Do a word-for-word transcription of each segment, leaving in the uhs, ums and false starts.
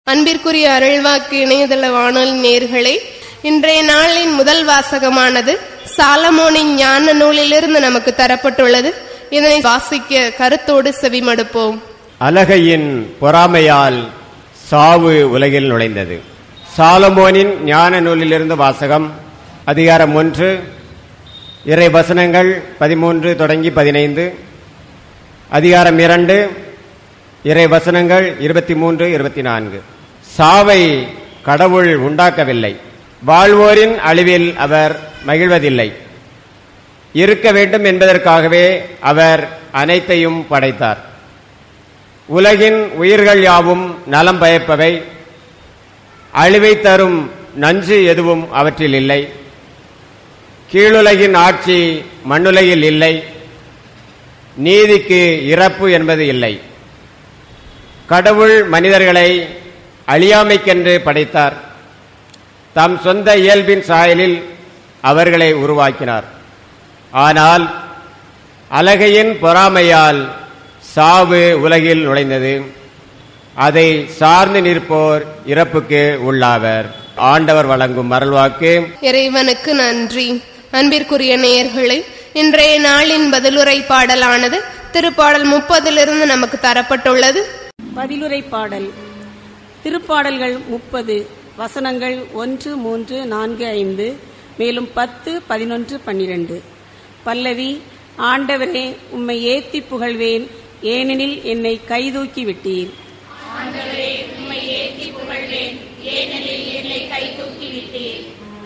அன்பிற்குரிய அருள்வாக்கு இணையதள வானொலி நேயர்களே, இன்றைய நாளின் முதல் வாசகமானது சாலமோனின் ஞான நூலிலிருந்து நமக்கு தரப்பட்டுள்ளது. இதனை வாசிக்க கருத்தோடு செவிமடுப்போம். அலகையின் பொறாமையால் சாவு உலகில் நுழைந்தது. சாலமோனின் ஞான நூலிலிருந்து வாசகம். அதிகாரம் ஒன்று, இறை வசனங்கள் பதிமூன்று தொடங்கி பதினைந்து. அதிகாரம் இரண்டு, இறை வசனங்கள் இருபத்தி மூன்று இருபத்தி நான்கு. சாவை கடவுள் உண்டாக்கவில்லை, வாழ்வோரின் அழிவில் அவர் மகிழ்வதில்லை. இருக்க வேண்டும் என்பதற்காகவே அவர் அனைத்தையும் படைத்தார். உலகின் உயிர்கள் யாவும் நலம் பயப்பவை, அழிவை தரும் நஞ்சு எதுவும் அவற்றில் இல்லை. கீழுலகின் ஆட்சி மண்ணுலகில் இல்லை, நீதிக்கு இறப்பு என்பது இல்லை. கடவுள் மனிதர்களை அழியாமைக்கென்று படைத்தார். தம் சொந்த இயல்பின் சாயலில் அவர்களை உருவாக்கினார். ஆனால் அலகையின் பொறாமையால் சாவு உலகில் நுழைந்தது. அதை சார்ந்து நிற்போர் இறப்புக்கு உள்ளாவர். ஆண்டவர் வழங்கும் அருள்வாக்கு. இறைவனுக்கு நன்றி. அன்பிற்குரிய நேயர்களே, இன்றைய நாளின் பதிலுரை பாடலானது திருப்பாடல் முப்பதிலிருந்து நமக்கு தரப்பட்டுள்ளது. பதிலுரை பாடல். திருப்பாடல்கள் முப்பது, வசனங்கள் ஒன்று, மூன்று, நான்கு, ஐந்து, மேலும் பத்து, பதினொன்று, பன்னிரண்டு. பல்லவி. ஆண்டவரே, உம்மை ஏத்தி புகழ்வேன், ஏனெனில் என்னை கைதூக்கி விட்டீர். ஆண்டவரே, உம்மை ஏத்தி புகழ்வேன், ஏனெனில் என்னை கைதூக்கி விட்டீர்.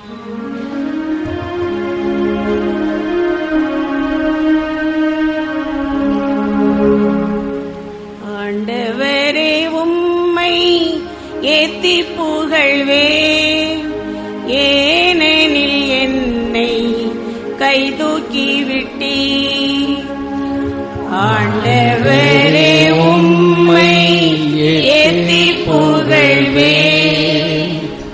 ஆண்டவரே, உம்மை ஏத்தி புகழ்வேன், ஏனெனில் என்னை கைதூக்கி விட்டீர். ஆண்டவரே, உம்மை ஏத்தி புகழ்வேன்,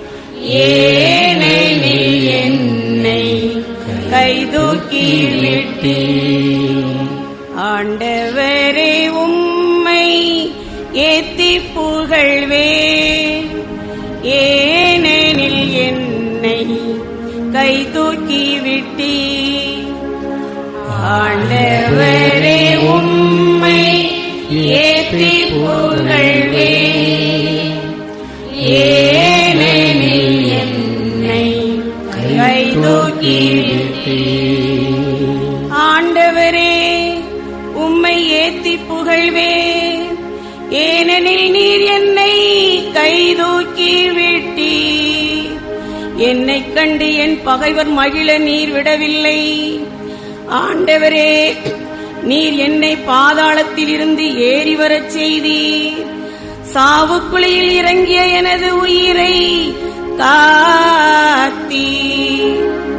ஏனெனில் என்னை கைதூக்கி விட்டீர். ஆண்டவரே, உம்மை ஏத்தி புகழ்வேன், ஏனெனில் என்னை கைதூக்கி விட்டீர். ஆண்டவரே, உம்மை ஏத்தி புகழ்வேன், ஏனெனில் என்னை கைதூக்கி விட்டீர். ஆண்டவரே, உம்மை ஏத்தி புகழ்வேன், ஏனெனில் நீர் என்னை கைதூக்கி விட்டீர். என்னை கண்டு என் பகைவர் மகிழ நீர் விடவில்லை. ஆண்டவரே, நீர் என்னை பாதாளத்தில் இருந்து ஏறி வரச் செய்தீர். சாவுக்குழியில் இறங்கிய எனது உயிரை காத்தீர்.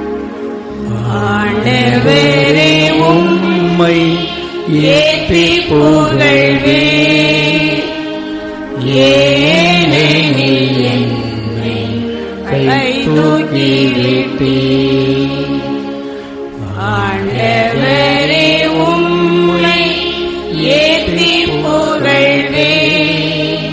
ஆண்டவரே, உம்மை ஏத்தி புகழ்வேன், ஏனெனில் என்னை கைதூக்கி விட்டீர். ஆண்டவரே, உம்மை ஏத்தி புகழ்வேன்,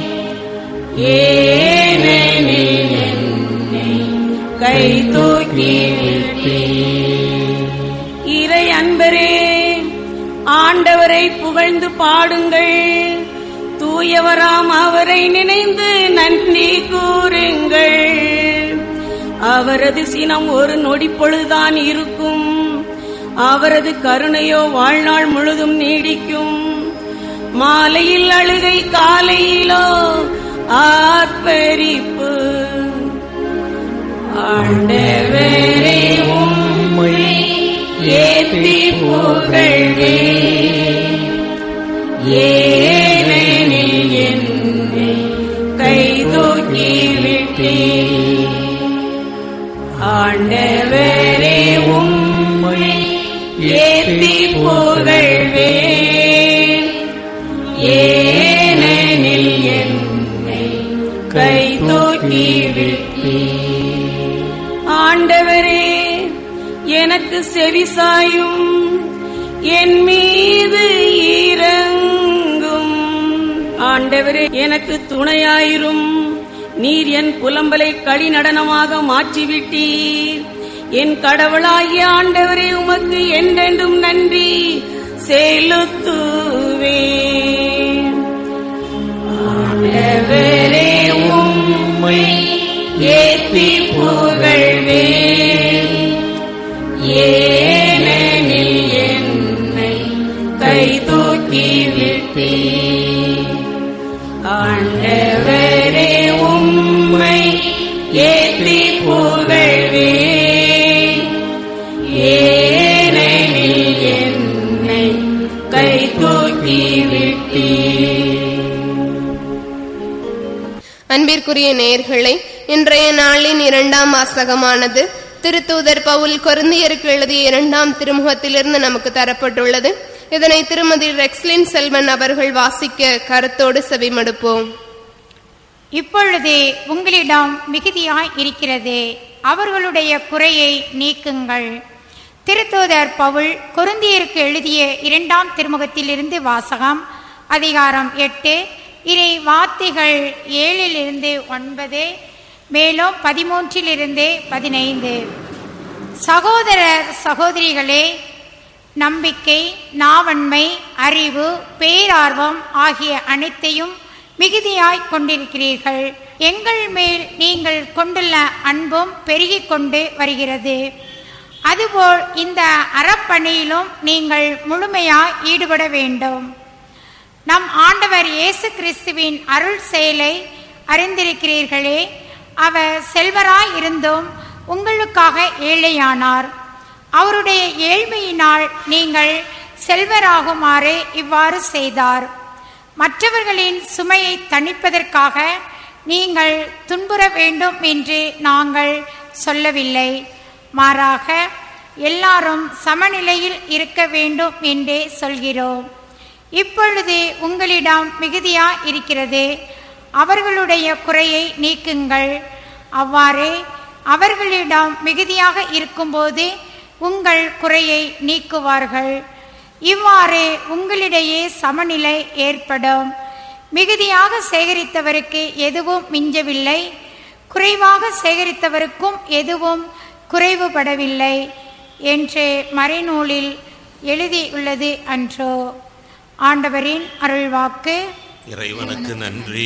ஏனெனில் என்னை கைதூக்கி விட்டீர். இறை அன்பரே, ஆண்டவரை புகழ்ந்து பாடுங்கள், தூயவராம் அவரை நினைந்து நன்றி கூறுங்கள். அவரது சினம் ஒரு நொடி பொழுதுதான் இருக்கும், அவரது கருணையோ வாழ்நாள் முழுதும் நீடிக்கும். மாலையில் அழுகை, காலையிலோ ஆர்ப்பரிப்பு. ஆண்டவரே, உம்மை ஏத்தி புகழ்வேன், ஏனெனில் என்னை கைதூக்கி விட்டீர். ஆண்டவரே, உம்மை ஏத்தி புகழ்வேன், ஏனெனில் என்னை கைதூக்கி விட்டீர். ஆண்டவரே, எனக்கு செவிசாயும், என் மீது இரங்கும். ஆண்டவரே, எனக்கு துணையாயிரும், நீர் என் புலம்பலை களி நடனமாக மாற்றிவிட்டீர். என் கடவுளாகிய ஆண்டவரே, உமக்கு என்றென்றும் நன்றி செலுத்துவேன். ஆண்டவரே, உம்மை ஏத்தி புகழ்வேன். ஏனெனில் என்னை கை தூக்கி விட்டீர். ஆண்டவரே, உம்மை ஏத்தி புகழ்வேன். ஏனெனில் என்னை கை தூக்கி விட்டீர். அன்பிற்குரிய நேயர்களே, இன்றைய நாளின் இரண்டாம் வாசகமானது திருத்தூதர் பவுல் கொரிந்தியருக்கு எழுதிய இரண்டாம் திருமுகத்திலிருந்து நமக்கு தரப்பட்டுள்ளது. இதனை திருமதி ரெக்ஸ்லின் செல்வன் அவர்கள் வாசிக்க கருத்தோடு செவிமடுப்போம். இப்பொழுது உங்களிடம் மிகுதியாய் இருக்கிறது, அவர்களுடைய குறையை நீக்குங்கள். திருத்தூதர் பவுல் கொரிந்தியருக்கு எழுதிய இரண்டாம் திருமுகத்திலிருந்து வாசகம். அதிகாரம் எட்டு, இறை வார்த்தைகள் ஏழிலிருந்து ஒன்பது, மேலும் பதிமூன்றிலிருந்து பதினைந்து. சகோதரர் சகோதரிகளே, நம்பிக்கை, நாவன்மை, அறிவு, பேரார்வம் ஆகிய அனைத்தையும் மிகுதியாய் கொண்டிருக்கிறீர்கள். எங்கள் மேல் நீங்கள் கொண்டுள்ள அன்பும் பெருகிக் கொண்டு வருகிறது. அதுபோல் இந்த அறப்பணியிலும் நீங்கள் முழுமையாய் ஈடுபட வேண்டும். நம் ஆண்டவர் இயேசு கிறிஸ்துவின் அருள் செயலை அறிந்திருக்கிறீர்களே. அவர் செல்வராய் இருந்தும் உங்களுக்காக ஏழையானார். அவருடைய ஏழ்மையினால் நீங்கள் செல்வராகுமாறு இவ்வாறு செய்தார். மற்றவர்களின் சுமையை தணிப்பதற்காக நீங்கள் துன்புற வேண்டும் என்று நாங்கள் சொல்லவில்லை. மாறாக எல்லாரும் சமநிலையில் இருக்க வேண்டும் என்றே சொல்கிறோம். இப்பொழுது உங்களிடம் மிகுதியா இருக்கிறது, அவர்களுடைய குறையை நீக்குங்கள். அவ்வாறே அவர்களிடம் மிகுதியாக இருக்கும்போது உங்கள் குறையை நீக்குவார்கள். இவ்வாறு உங்களிடையே சமநிலை ஏற்படும். மிகுதியாக சேகரித்தவருக்கு எதுவும் மிஞ்சவில்லை, குறைவாக சேகரித்தவருக்கும் எதுவும் குறைவுபடவில்லை என்று மறைநூலில் எழுதியுள்ளது அன்றோ. ஆண்டவரின் அருள்வாக்கு. இறைவனுக்கு நன்றி.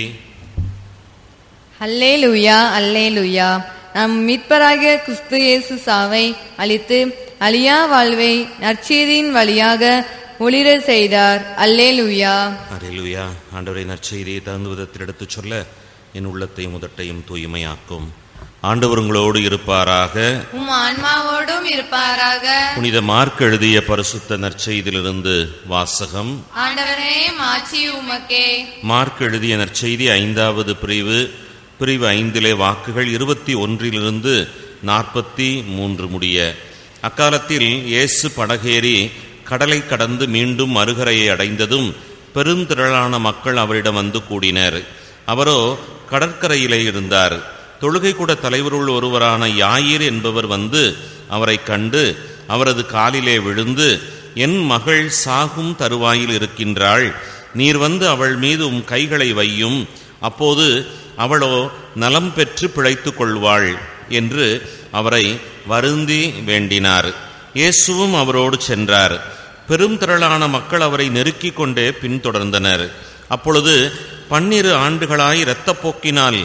அல்லேலூயா, அல்லேலூயா. நம் மீட்பராகிய கிறிஸ்து இயேசு சாவை அளித்து அழியா வாழ்வை நற்செய்தியின் வழியாக ஒளிர செய்தார். அல்லேலூயா, அல்லேலூயா. ஆண்டவரை நற்செய்தியை தகுந்த விதத்தில் எடுத்துச் சொல்ல என் உள்ளத்தையும் உதட்டையும் தூய்மையாக்கும். ஆண்டவர் உங்களோடு இருப்பாராக, உம் ஆன்மாவோடும் இருப்பாராக. புனித மார்க் எழுதிய பரிசுத்த நற்செய்தியிலிருந்து வாசகம். ஆண்டவரே, மாட்சி உமக்கே. மார்க் எழுதிய நற்செய்தி ஐந்தாவது பிரிவு பிரிவு ஐந்திலே வாக்குகள் இருபத்தி ஒன்றிலிருந்து நாற்பத்தி மூன்று முடிய. அக்காலத்தில் இயேசு படகேறி கடலை கடந்து மீண்டும் மறுகரையை அடைந்ததும் பெருந்திரளான மக்கள் அவரிடம் வந்து கூடினர். அவரோ கடற்கரையிலே இருந்தார். தொழுகை கூட தலைவருள் ஒருவரான யாயிர் என்பவர் வந்து அவரை கண்டு அவரது காலிலே விழுந்து, என் மகள் சாகும் தருவாயில் இருக்கின்றாள், நீர் வந்து அவள் மீது உம் கைகளை வையும், அப்போது அவளோ நலம் பெற்று பிழைத்துக் கொள்வாள் என்று அவரை வருந்தி வேண்டினார். இயேசுவும் அவரோடு சென்றார். பெரும் திரளான மக்கள் அவரை நெருக்கிக் கொண்டே பின்தொடர்ந்தனர். அப்பொழுது பன்னிரு ஆண்டுகளாய் இரத்தப்போக்கினால்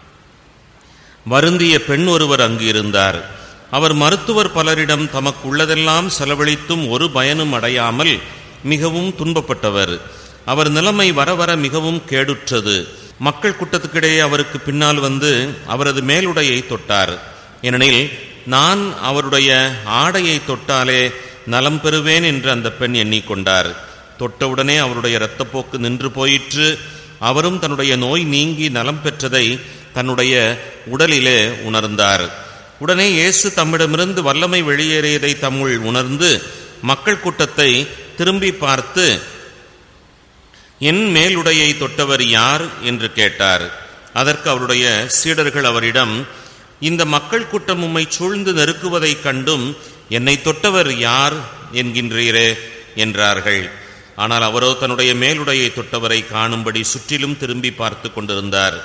வருந்திய பெண் ஒருவர் அங்கு இருந்தார். அவர் மருத்துவர் பலரிடம் தமக்கு உள்ளதெல்லாம் செலவழித்தும் ஒரு பயனும் அடையாமல் மிகவும் துன்பப்பட்டவர். அவர் நிலைமை வர வர மிகவும் கேடுற்றது. மக்கள் கூட்டத்துக்கிடையே அவருக்கு பின்னால் வந்து அவரது மேலுடையை தொட்டார். ஏனெனில் நான் அவருடைய ஆடையை தொட்டாலே நலம் பெறுவேன் என்று அந்த பெண் எண்ணிக்கொண்டார். தொட்டவுடனே அவருடைய இரத்தப்போக்கு நின்று போயிற்று. அவரும் தன்னுடைய நோய் நீங்கி நலம் பெற்றதை தன்னுடைய உடலிலே உணர்ந்தார். உடனே இயேசு தம்மிடமிருந்து வல்லமை வெளியேறியதை தம்முள் உணர்ந்து மக்கள் கூட்டத்தை திரும்பி பார்த்து, என் மேலுடையை தொட்டவர் யார் என்று கேட்டார். அதற்கு அவருடைய சீடர்கள் அவரிடம், இந்த மக்கள் கூட்டம் உம்மை சூழ்ந்து நெருக்குவதைக் கண்டும் என்னை தொட்டவர் யார் என்கின்றீரே என்றார்கள். ஆனால் அவரோ தன்னுடைய மேலுடையை தொட்டவரை காணும்படி சுற்றிலும் திரும்பி பார்த்து கொண்டிருந்தார்.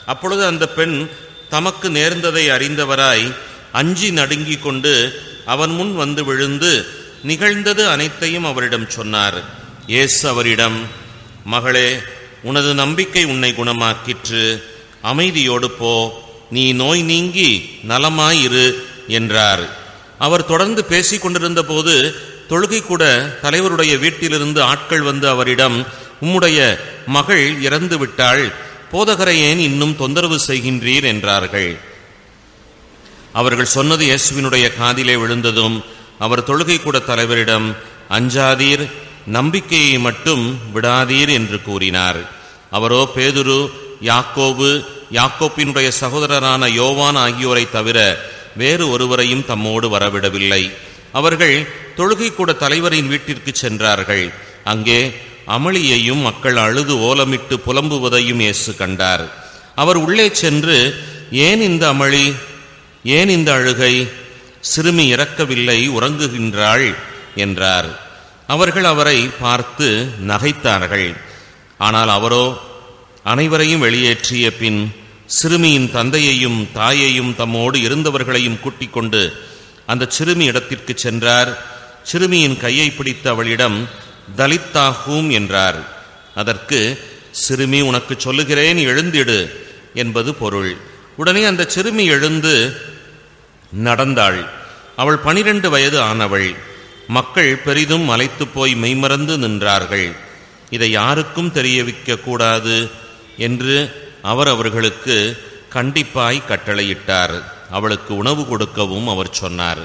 அப்பொழுது அந்த பெண் தமக்கு நேர்ந்ததை அறிந்தவராய் அஞ்சி நடுங்கிக் கொண்டு அவன் முன் வந்து விழுந்து நிகழ்ந்தது அனைத்தையும் அவரிடம் சொன்னார். இயேசு அவரிடம், மகளே, உனது நம்பிக்கை உன்னை குணமாக்கிற்று, அமைதியோடு போ, நீ நோய் நீங்கி நலமாயிரு என்றார். அவர் தொடர்ந்து பேசிக் கொண்டிருந்த போது தொழுகை கூட தலைவருடைய வீட்டிலிருந்து ஆட்கள் வந்து அவரிடம், உம்முடைய மகள் இறந்து விட்டாள், போதகரை ஏன் இன்னும் தொந்தரவு செய்கின்றீர் என்றார்கள். அவர்கள் சொன்னது இயேசுவினுடைய காதிலே விழுந்ததும் அவர் தொழுகை கூட தலைவரிடம், அஞ்சாதீர், நம்பிக்கையை மட்டும் விடாதீர் என்று கூறினார். அவரோ பேதுரு, யாக்கோபு, யாக்கோப்பினுடைய சகோதரரான யோவான் ஆகியோரை தவிர வேறு ஒருவரையும் தம்மோடு வரவிடவில்லை. அவர்கள் தொழுகை கூட தலைவரின் வீட்டிற்கு சென்றார்கள். அங்கே அமளியையும் மக்கள் அழுது ஓலமிட்டு புலம்புவதையும் இயேசு கண்டார். அவர் உள்ளே சென்று, ஏன் இந்த அமளி, ஏன் இந்த அழுகை, சிறுமி இறக்கவில்லை, உறங்குகின்றாள் என்றார். அவர்கள் அவரை பார்த்து நகைத்தார்கள். ஆனால் அவரோ அனைவரையும் வெளியேற்றிய பின் சிறுமியின் தந்தையையும் தாயையும் தம்மோடு இருந்தவர்களையும் கூட்டிக் கொண்டு அந்த சிறுமி இடத்திற்கு சென்றார். சிறுமியின் கையை பிடித்து அவளிடம், தலித்தாகூம் என்றார். அதற்கு, சிறுமி, உனக்கு சொல்லுகிறேன், எழுந்திடு என்பது பொருள். உடனே அந்த சிறுமி எழுந்து நடந்தாள். அவள் பனிரெண்டு வயது ஆனவள். மக்கள் பெரிதும் மலைத்து போய் மெய்மறந்து நின்றார்கள். இதை யாருக்கும் தெரிய வைக்க கூடாது என்று அவர் அவர்களுக்கு கண்டிப்பாய் கட்டளையிட்டார். அவளுக்கு உணவு கொடுக்கவும் அவர் சொன்னார்.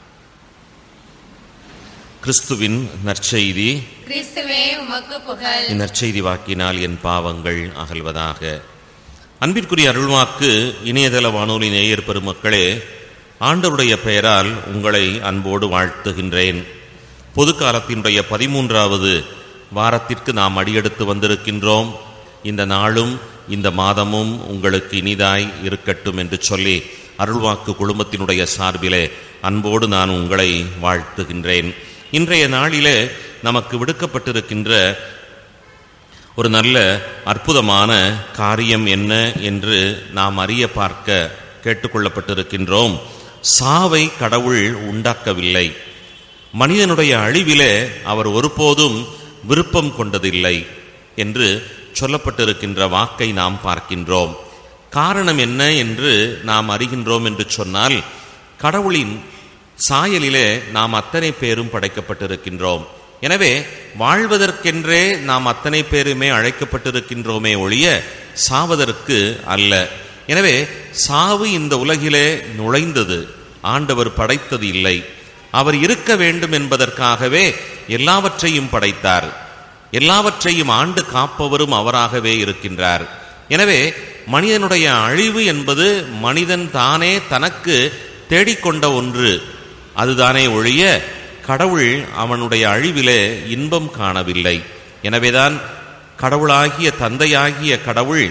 கிறிஸ்துவின் நற்செய்தி. கிறிஸ்துவே உமக்கு புகழ். இந்நற்செய்தி வாக்கினால் என் பாவங்கள் அகல்வதாக. அன்பிற்குரிய அருள்வாக்கு இணையதள வானொலி நேயர் பெருமக்களே, ஆண்டவருடைய பெயரால் உங்களை அன்போடு வாழ்த்துகின்றேன். பொது காலத்தினுடைய பதிமூன்றாவது வாரத்திற்கு நாம் அடியெடுத்து வந்திருக்கின்றோம். இந்த நாளும் இந்த மாதமும் உங்களுக்கு இனிதாய் இருக்கட்டும் என்று சொல்லி அருள்வாக்கு குழுமத்தினுடைய சார்பிலே அன்போடு நான் உங்களை வாழ்த்துகின்றேன். இன்றைய நாளிலே நமக்கு விடுக்கப்பட்டிருக்கின்ற ஒரு நல்ல அற்புதமான காரியம் என்ன என்று நாம் அறிய பார்க்க கேட்டுக்கொள்ளப்பட்டிருக்கின்றோம். சாவை கடவுள் உண்டாக்கவில்லை. மனிதனுடைய அழிவிலே அவர் ஒருபோதும் விருப்பம் கொண்டதில்லை என்று சொல்லப்பட்டிருக்கின்ற வாக்கை நாம் பார்க்கின்றோம். காரணம் என்ன என்று நாம் அறிகின்றோம் என்று சொன்னால், கடவுளின் சாயலிலே நாம் அத்தனை பேரும் படைக்கப்பட்டிருக்கின்றோம். எனவே வாழ்வதற்கென்றே நாம் அத்தனை பேருமே அழைக்கப்பட்டிருக்கின்றோமே ஒழிய சாவதற்கு அல்ல. எனவே சாவு இந்த உலகிலே நுழைந்தது, ஆண்டவர் படைத்தது இல்லை. அவர் இருக்க வேண்டும் என்பதற்காகவே எல்லாவற்றையும் படைத்தார். எல்லாவற்றையும் ஆண்டு காப்பவரும் அவராகவே இருக்கின்றார். எனவே மனிதனுடைய அழிவு என்பது மனிதன் தானே தனக்கு தேடிக்கொண்ட ஒன்று, அதுதானே ஒழிய கடவுள் அவனுடைய அழிவிலே இன்பம் காணவில்லை. எனவேதான் கடவுளாகிய தந்தையாகிய கடவுள்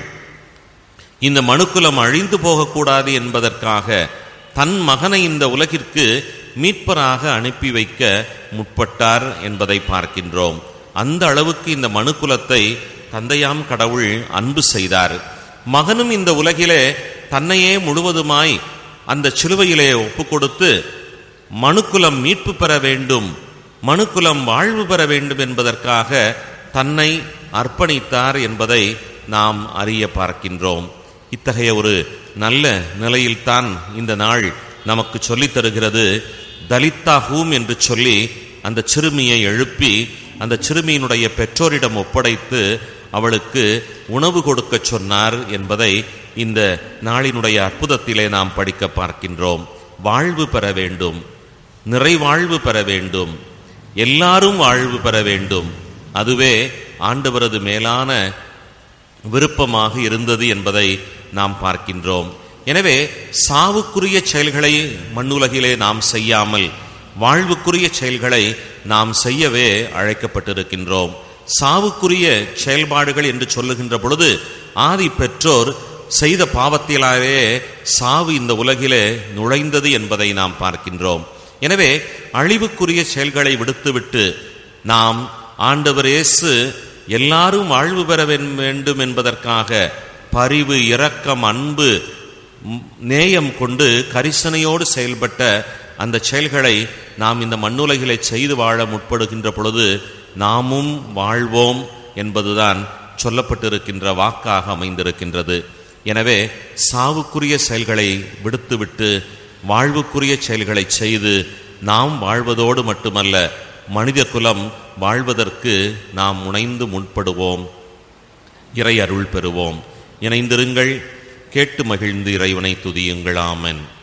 இந்த மனுக்குலம் அழிந்து போகக்கூடாது என்பதற்காக தன் மகனை இந்த உலகிற்கு மீட்பராக அனுப்பி வைக்க முற்பட்டார் என்பதை பார்க்கின்றோம். அந்த அளவுக்கு இந்த மனுக்குலத்தை தந்தையாம் கடவுள் அன்பு செய்தார். மகனும் இந்த உலகிலே தன்னையே முழுவதுமாய் அந்த சிலுவையிலே ஒப்பு கொடுத்து மனுக்குலம் மீட்பு பெற வேண்டும், மனுக்குலம் வாழ்வு பெற வேண்டும் என்பதற்காக தன்னை அர்ப்பணித்தார் என்பதை நாம் அறிய பார்க்கின்றோம். இத்தகைய ஒரு நல்ல நிலையில்தான் இந்த நாள் நமக்கு சொல்லித் தருகிறது. தலித்தாகூம் என்று சொல்லி அந்த சிறுமியை எழுப்பி அந்த சிறுமியினுடைய பெற்றோரிடம் ஒப்படைத்து அவளுக்கு உணவு கொடுக்க சொன்னார் என்பதை இந்த நாளினுடைய அற்புதத்திலே நாம் படிக்க பார்க்கின்றோம். வாழ்வு பெற வேண்டும், நிறைவாழ்வு பெற வேண்டும், எல்லாரும் வாழ்வு பெற வேண்டும், அதுவே ஆண்டவரது மேலான விருப்பமாக இருந்தது என்பதை நாம் பார்க்கின்றோம். எனவே சாவுக்குரிய செயல்களை மண்ணுலகிலே நாம் செய்யாமல் வாழ்வுக்குரிய செயல்களை நாம் செய்யவே அழைக்கப்பட்டிருக்கின்றோம். சாவுக்குரிய செயல்பாடுகள் என்று சொல்லுகின்ற பொழுது ஆதி பெற்றோர் செய்த பாவத்திலாவே சாவு இந்த உலகிலே நுழைந்தது என்பதை நாம் பார்க்கின்றோம். எனவே அழிவுக்குரிய செயல்களை விடுத்துவிட்டு நாம் ஆண்டவர் இயேசு எல்லாரும் வாழ்வு பெற வேண்டும் என்பதற்காக பரிவு, இரக்கம், அன்பு, நேயம் கொண்டு கரிசனையோடு செயல்பட்ட அந்த செயல்களை நாம் இந்த மண்ணுலகிலே செய்து வாழ முற்படுகின்ற பொழுது நாமும் வாழ்வோம் என்பதுதான் சொல்லப்பட்டிருக்கின்ற வாக்காக அமைந்திருக்கின்றது. எனவே சாவுக்குரிய செயல்களை விடுத்துவிட்டு வாழ்வுக்குரிய செயல்களை செய்து நாம் வாழ்வதோடு மட்டுமல்ல, மனித குலம் வாழ்வதற்கு நாம் முனைந்து முற்படுவோம். இறை அருள் பெறுவோம். இணைந்திருங்கள், கேட்டு மகிழ்ந்து இறைவனை துதியுங்கள். ஆமென்.